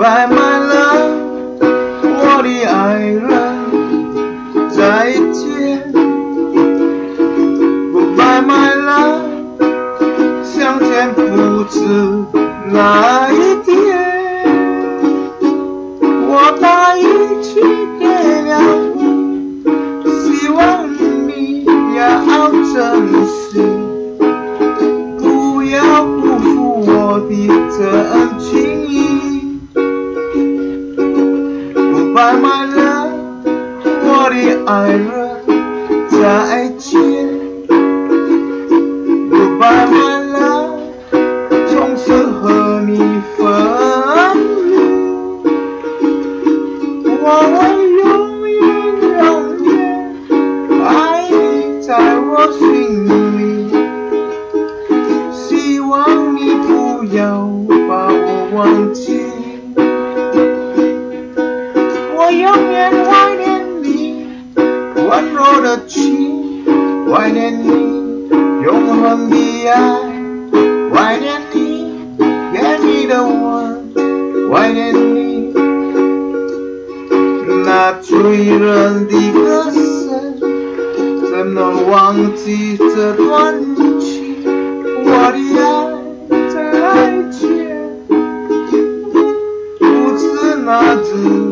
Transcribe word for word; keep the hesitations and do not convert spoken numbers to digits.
Goodbye my love， 我的爱人，再见。Goodbye my love， 相见不知哪一天。我把一切给了你，希望你要珍惜，不要辜负我的真情意。Goodbye my love， 我的爱人，再见。Goodbye my love， 从此和你分离。我会永远永远爱你在我心里，希望你不要把我忘记。我永远怀念你温柔的情，怀念你永恒的爱，怀念你甜蜜的吻，怀念你那醉人的歌声，怎能忘记这段情？我的爱再见，不知哪日